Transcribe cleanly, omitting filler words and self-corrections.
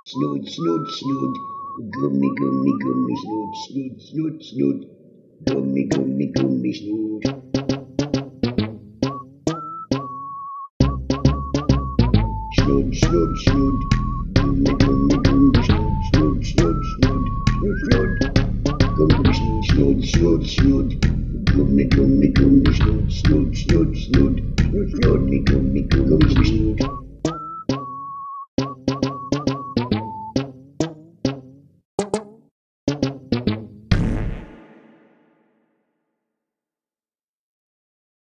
Snood, snood, snood. Gummy, gummy, gummy, snood, snood, snood, snood. Gummy, gummy, gummy, snood. Snood, snood, snood. Gummy, gummy, gummy, snood, snood, snood, snood, snood, snood. Gummy, snood, snood, snood, snood. Gummy, gummy, gummy, snood, snood.